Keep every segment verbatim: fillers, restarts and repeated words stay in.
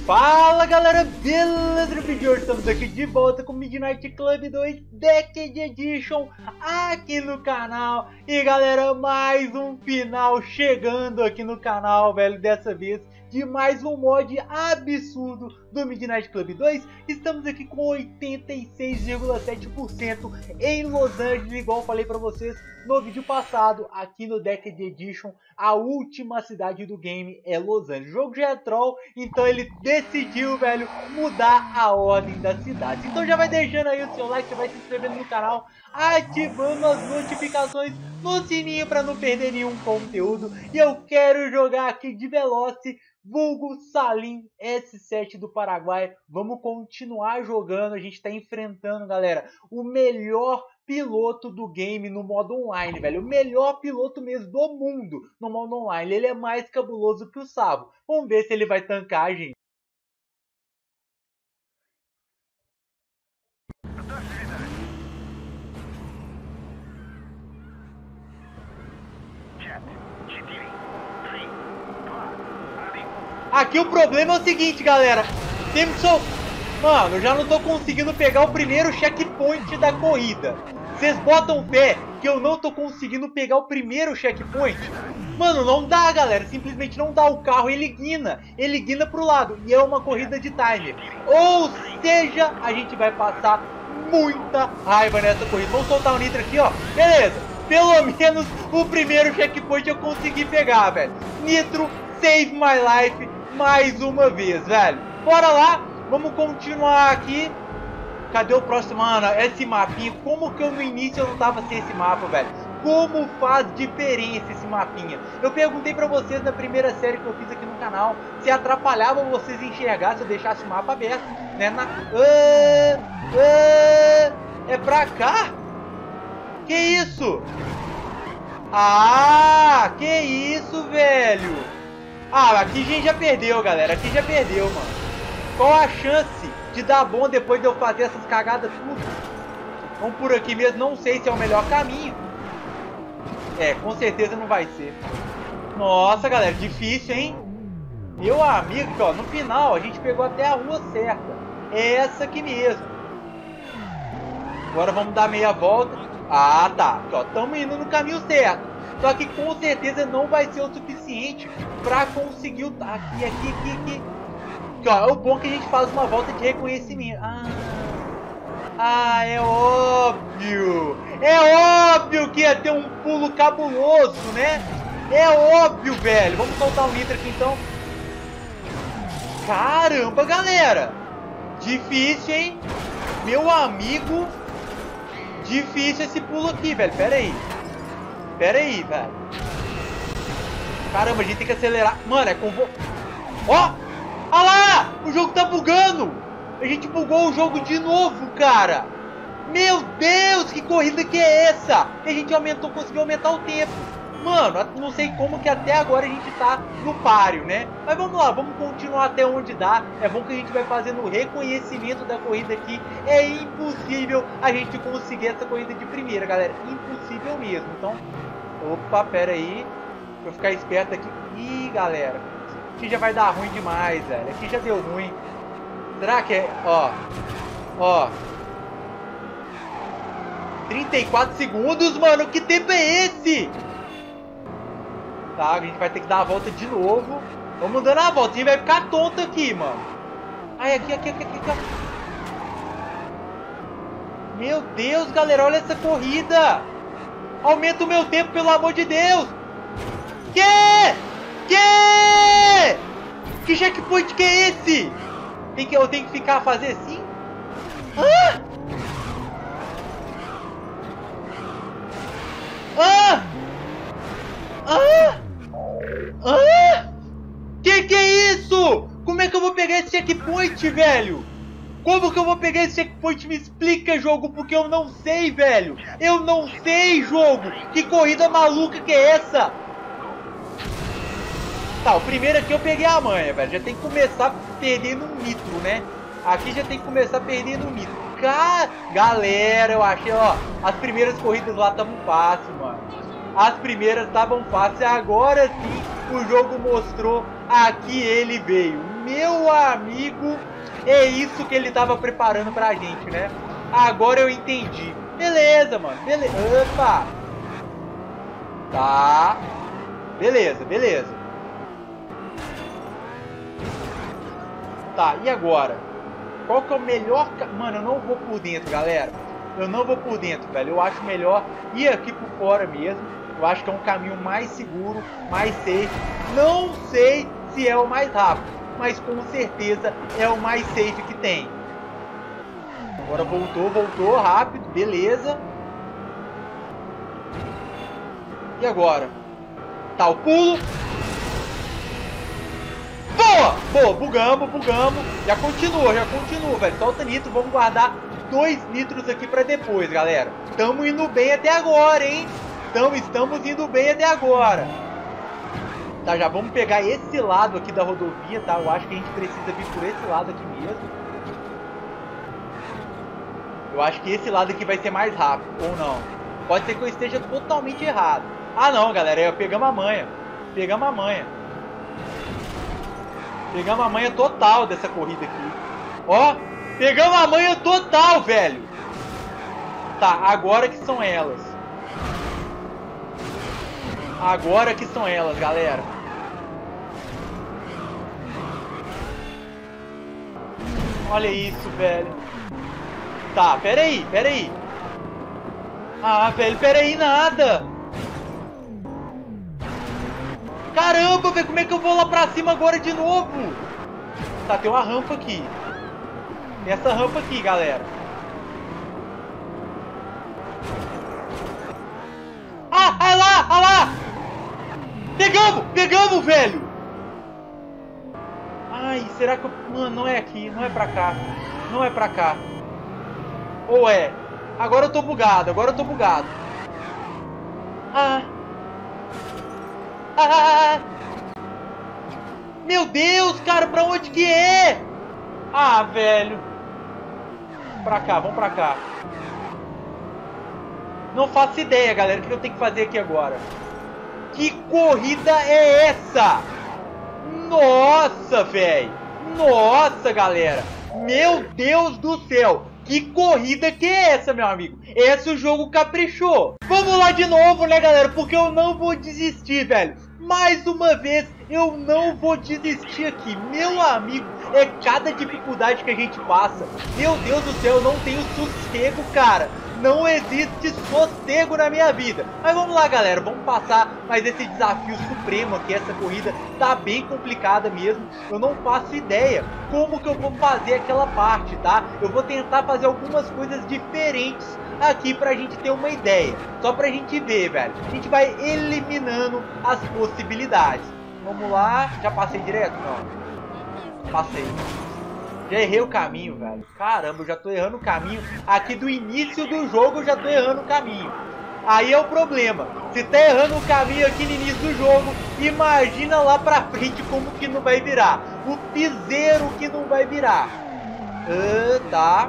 Fala galera, beleza? No vídeo de hoje estamos aqui de volta com Midnight Club dois Decade Edition aqui no canal. E galera, mais um final chegando aqui no canal, velho, dessa vez de mais um mod absurdo do Midnight Club dois. Estamos aqui com oitenta e seis vírgula sete por cento em Los Angeles, igual eu falei pra vocês no vídeo passado, aqui no Decade Edition. A última cidade do game é Los Angeles. O jogo já é troll, então ele decidiu, velho, mudar a ordem das cidades. Então já vai deixando aí o seu like, já vai se inscrevendo no canal, ativando as notificações no sininho para não perder nenhum conteúdo. E eu quero jogar aqui de Veloce, vulgo Salim S sete do Paraguai. Vamos continuar jogando. A gente está enfrentando, galera, o melhor piloto do game no modo online, velho. O melhor piloto mesmo do mundo no modo online. Ele é mais cabuloso que o Savo. Vamos ver se ele vai tancar a gente. Aqui o problema é o seguinte, galera. Temos só... Mano, eu já não tô conseguindo pegar o primeiro checkpoint da corrida. Vocês botam fé que eu não tô conseguindo pegar o primeiro checkpoint? Mano, não dá, galera. Simplesmente não dá. O carro, ele guina. Ele guina pro lado. E é uma corrida de timer. Ou seja, a gente vai passar muita raiva nessa corrida. Vamos soltar o nitro aqui, ó. Beleza. Pelo menos o primeiro checkpoint eu consegui pegar, velho. Nitro, save my life mais uma vez, velho. Bora lá. Vamos continuar aqui. Cadê o próximo? Mano, esse mapinha. Como que eu no início eu não tava sem esse mapa, velho? Como faz diferença esse mapinha? Eu perguntei pra vocês na primeira série que eu fiz aqui no canal se atrapalhava vocês enxergar se eu deixasse o mapa aberto, né? Na... Ah, ah, é pra cá? Que isso? Ah, que isso, velho? Ah, aqui a gente já perdeu, galera. Aqui já perdeu, mano. Qual a chance de dar bom depois de eu fazer essas cagadas tudo? Vamos por aqui mesmo. Não sei se é o melhor caminho. É, com certeza não vai ser. Nossa, galera, difícil, hein? Meu amigo, ó, no final a gente pegou até a rua certa. É essa aqui mesmo. Agora vamos dar meia volta. Ah, tá. Estamos indo no caminho certo. Só que com certeza não vai ser o suficiente pra conseguir o... Aqui, aqui, aqui, aqui. Ó, o bom é que a gente faz uma volta de reconhecimento. Ah, ah, é óbvio. É óbvio que ia ter um pulo cabuloso, né? É óbvio, velho. Vamos soltar o nitro aqui, então. Caramba, galera. Difícil, hein? Meu amigo. Difícil esse pulo aqui, velho. Pera aí. Pera aí, velho. Caramba, a gente tem que acelerar. Mano, é com... Ó! Olha lá! O jogo tá bugando! A gente bugou o jogo de novo, cara! Meu Deus, que corrida que é essa? E a gente aumentou, conseguiu aumentar o tempo. Mano, não sei como que até agora a gente tá no páreo, né? Mas vamos lá, vamos continuar até onde dá. É bom que a gente vai fazendo o reconhecimento da corrida aqui. É impossível a gente conseguir essa corrida de primeira, galera. Impossível mesmo. Então, opa, pera aí. Deixa eu ficar esperto aqui. Ih, galera. Aqui já vai dar ruim demais, velho. Aqui já deu ruim. Será que é... Ó. Ó. trinta e quatro segundos, mano. Que tempo é esse? Tá, a gente vai ter que dar a volta de novo. Vamos dando a volta. A gente vai ficar tonto aqui, mano. Ai, aqui, aqui, aqui, aqui, aqui. Meu Deus, galera. Olha essa corrida. Aumenta o meu tempo, pelo amor de Deus. Que? Que? Que checkpoint que é esse? Tem que, eu tenho que ficar a fazer assim? Ah! Ah! Ah! Ah! Que que é isso? Como é que eu vou pegar esse checkpoint, velho? Como que eu vou pegar esse checkpoint? Me explica, jogo, porque eu não sei, velho. Eu não sei, jogo. Que corrida maluca que é essa? Tá, o primeiro aqui eu peguei a manha, velho. Já tem que começar perdendo um nitro, né? Aqui já tem que começar perdendo um nitro. Cara, galera, eu achei, ó. As primeiras corridas lá estavam fáceis, mano. As primeiras estavam fáceis. Agora sim, o jogo mostrou. Aqui ele veio. Meu amigo, é isso que ele tava preparando pra gente, né? Agora eu entendi. Beleza, mano. Beleza. Opa. Tá. Beleza, beleza. Tá, e agora? Qual que é o melhor... Ca... Mano, eu não vou por dentro, galera. Eu não vou por dentro, velho. Eu acho melhor ir aqui por fora mesmo. Eu acho que é um caminho mais seguro, mais safe. Não sei se é o mais rápido, mas com certeza é o mais safe que tem. Agora voltou, voltou, rápido, beleza. E agora? Tá, o pulo. Boa! Boa, bugamos, bugamos. Já continua, já continua, velho. Solta nitro, vamos guardar dois nitros aqui pra depois, galera. Tamo indo bem até agora, hein? Tamo, estamos indo bem até agora. Tá, já vamos pegar esse lado aqui da rodovia, tá? Eu acho que a gente precisa vir por esse lado aqui mesmo. Eu acho que esse lado aqui vai ser mais rápido, ou não. Pode ser que eu esteja totalmente errado. Ah, não, galera, é, pegamos a manha. Pegamos a manha. Pegamos a manha total dessa corrida aqui. Ó, pegamos a manha total, velho. Tá, agora que são elas. Agora que são elas, galera. Olha isso, velho. Tá, pera aí, pera aí. Ah, velho, pera aí, nada. Caramba, velho, como é que eu vou lá pra cima agora de novo? Tá, tem uma rampa aqui. Tem essa rampa aqui, galera. Ah, olha lá, olha lá. Pegamos, pegamos, velho. Ai, será que eu... Mano, não é aqui, não é pra cá. Não é pra cá. Ou é? Agora eu tô bugado, agora eu tô bugado. Ah. Ah. Meu Deus, cara, pra onde que é? Ah, velho. Pra cá, vamos pra cá. Não faço ideia, galera, o que eu tenho que fazer aqui agora. Que corrida é essa? Nossa, velho. Nossa, galera. Meu Deus do céu. Que corrida que é essa, meu amigo? Esse o jogo caprichou. Vamos lá de novo, né, galera? Porque eu não vou desistir, velho. Mais uma vez, eu não vou desistir aqui. Meu amigo, é cada dificuldade que a gente passa. Meu Deus do céu, eu não tenho sossego, cara. Não existe sossego na minha vida. Mas vamos lá, galera, vamos passar mais esse desafio supremo aqui. Essa corrida tá bem complicada mesmo. Eu não faço ideia como que eu vou fazer aquela parte, tá? Eu vou tentar fazer algumas coisas diferentes aqui pra gente ter uma ideia. Só pra gente ver, velho. A gente vai eliminando as possibilidades. Vamos lá. Já passei direto? Não. Passei. Já errei o caminho, velho. Caramba, eu já tô errando o caminho. Aqui do início do jogo eu já tô errando o caminho. Aí é o problema. Se tá errando o caminho aqui no início do jogo, imagina lá pra frente como que não vai virar. O piseiro que não vai virar. Ah, tá.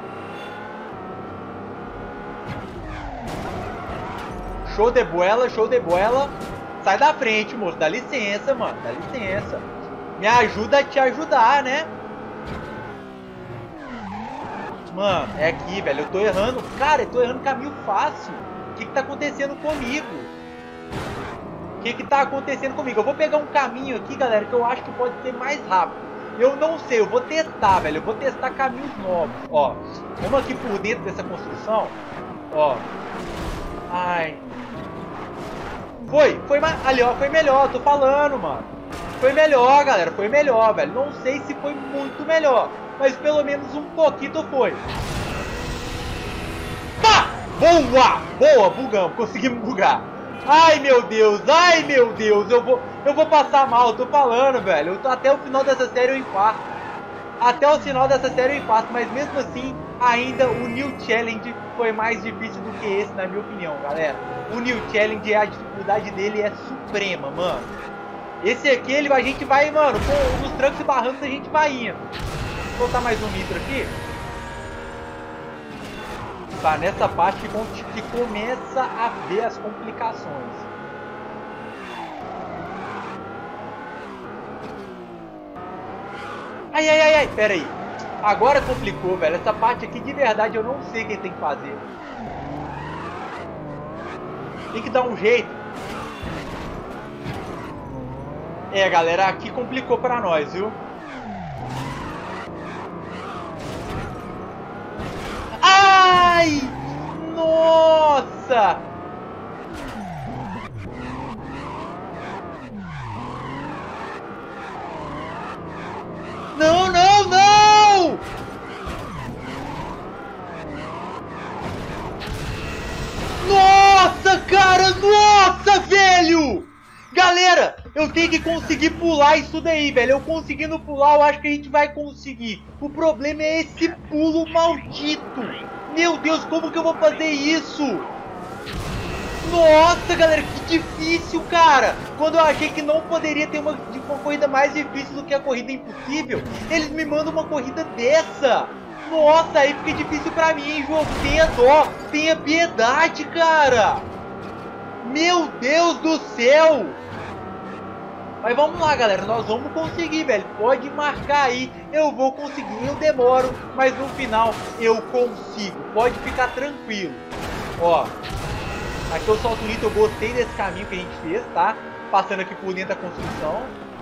Show de bola, show de bola. Sai da frente, moço. Dá licença, mano. Dá licença. Me ajuda a te ajudar, né? Mano, é aqui, velho. Eu tô errando. Cara, eu tô errando caminho fácil. O que que tá acontecendo comigo? O que que tá acontecendo comigo? Eu vou pegar um caminho aqui, galera, que eu acho que pode ser mais rápido. Eu não sei, eu vou testar, velho. Eu vou testar caminhos novos. Ó, vamos aqui por dentro dessa construção. Ó. Ai. Foi, foi ali, ó. Foi melhor, tô falando, mano. Foi melhor, galera. Foi melhor, velho. Não sei se foi muito melhor, mas pelo menos um pouquinho foi. Pá! Boa! Boa, bugamos. Conseguimos bugar. Ai, meu Deus. Ai, meu Deus. Eu vou, eu vou passar mal. Eu tô falando, velho. Eu tô, até o final dessa série eu infarto. Até o final dessa série eu infarto. Mas mesmo assim, ainda o New Challenge foi mais difícil do que esse, na minha opinião, galera. O New Challenge, a dificuldade dele é suprema, mano. Esse aqui, ele, a gente vai, mano, com, nos trancos e barrancos a gente vai indo. Vou botar mais um nitro aqui. Tá, nessa parte que, que começa a ver as complicações. Ai, ai, ai, ai, pera aí. Agora complicou, velho. Essa parte aqui de verdade eu não sei o que tem que fazer. Tem que dar um jeito. É, galera, aqui complicou pra nós, viu? Ai! Nossa! Não, não, não! Nossa, cara! Nossa, velho! Galera, eu tenho que conseguir pular isso daí, velho. Eu conseguindo pular, eu acho que a gente vai conseguir. O problema é esse pulo maldito. Meu Deus, como que eu vou fazer isso? Nossa, galera, que difícil, cara. Quando eu achei que não poderia ter uma, uma corrida mais difícil do que a corrida impossível, eles me mandam uma corrida dessa. Nossa, aí fica difícil pra mim, hein, jogo. Tenha dó, tenha piedade, cara. Meu Deus do céu. Mas vamos lá, galera, nós vamos conseguir, velho. Pode marcar aí, eu vou conseguir. Eu demoro, mas no final eu consigo. Pode ficar tranquilo. Ó, aqui eu solto o nitro, eu gostei desse caminho que a gente fez, tá? Passando aqui por dentro da construção.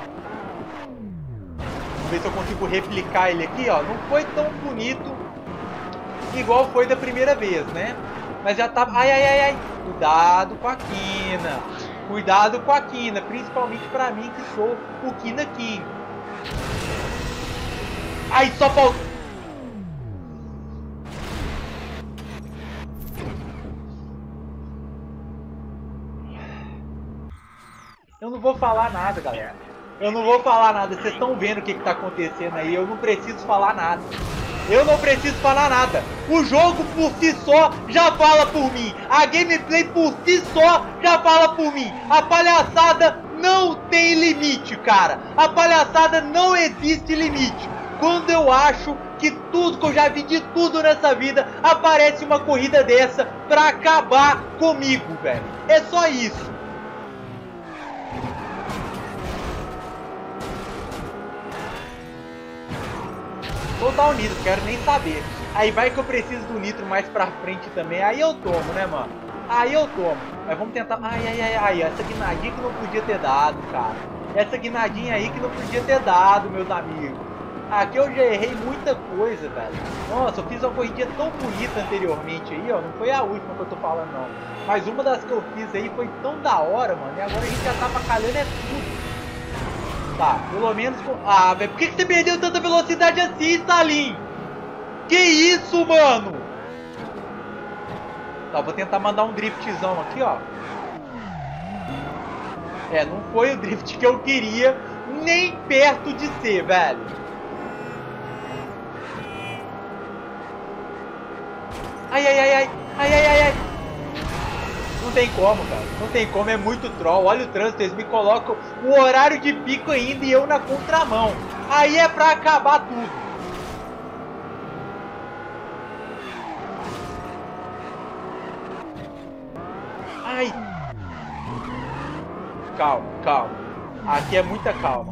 Vamos ver se eu consigo replicar ele aqui, ó. Não foi tão bonito igual foi da primeira vez, né? Mas já tá... Ai, ai, ai, ai. Cuidado com a quina. Cuidado com a quina. Principalmente pra mim que sou o Quina King. Ai, só falta... Eu não vou falar nada, galera. Eu não vou falar nada. Vocês estão vendo o que está acontecendo aí. Eu não preciso falar nada. Eu não preciso falar nada. O jogo por si só já fala por mim. A gameplay por si só já fala por mim. A palhaçada não tem limite, cara. A palhaçada não existe limite. Quando eu acho que tudo que eu já vi de tudo nessa vida, aparece uma corrida dessa pra acabar comigo, velho. É só isso. Vou dar o nitro, quero nem saber. Aí vai que eu preciso do nitro mais pra frente também. Aí eu tomo, né, mano? Aí eu tomo. Mas vamos tentar... Ai, ai, ai, ai. Essa guinadinha que não podia ter dado, cara. Essa guinadinha aí que não podia ter dado, meus amigos. Aqui eu já errei muita coisa, velho. Nossa, eu fiz uma corridinha tão bonita anteriormente aí, ó. Não foi a última que eu tô falando, não. Mas uma das que eu fiz aí foi tão da hora, mano. E agora a gente já tá bacalhando é tudo. Tá, pelo menos com... Ah, velho, por que, que você perdeu tanta velocidade assim, Stalin? Que isso, mano? Tá, vou tentar mandar um driftzão aqui, ó. É, não foi o drift que eu queria, nem perto de ser, velho. Ai, ai, ai, ai, ai, ai, ai, ai. Não tem como, cara. Não tem como, é muito troll. Olha o trânsito, eles me colocam o horário de pico ainda e eu na contramão. Aí é pra acabar tudo. Ai. Calma, calma. Aqui é muita calma.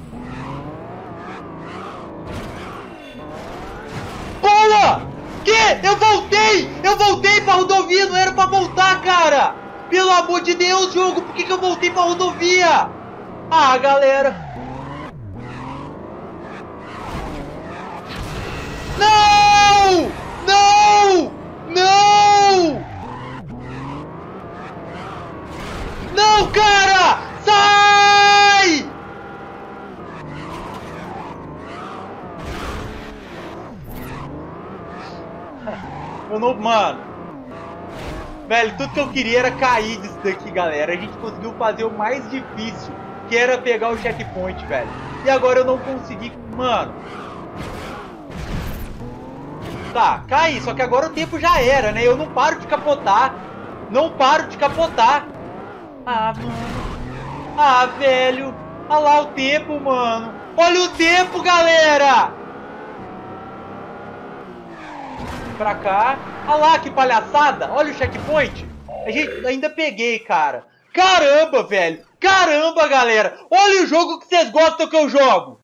Boa! Que? Eu voltei! Eu voltei pra rodovia, não era pra voltar, cara! Pelo amor de Deus, jogo, por que, que eu voltei pra rodovia? Ah, galera! Não! Não! Não! Não, cara! Sai! Eu não, mano. Velho, tudo que eu queria era cair disso daqui, galera. A gente conseguiu fazer o mais difícil, que era pegar o checkpoint, velho. E agora eu não consegui, mano. Tá, caí, só que agora o tempo já era, né? Eu não paro de capotar. Não paro de capotar. Ah, mano. Ah, velho. Olha lá o tempo, mano. Olha o tempo, galera. Pra cá. Olha lá que palhaçada. Olha o checkpoint. A gente ainda peguei, cara. Caramba, velho. Caramba, galera. Olha o jogo que vocês gostam que eu jogo.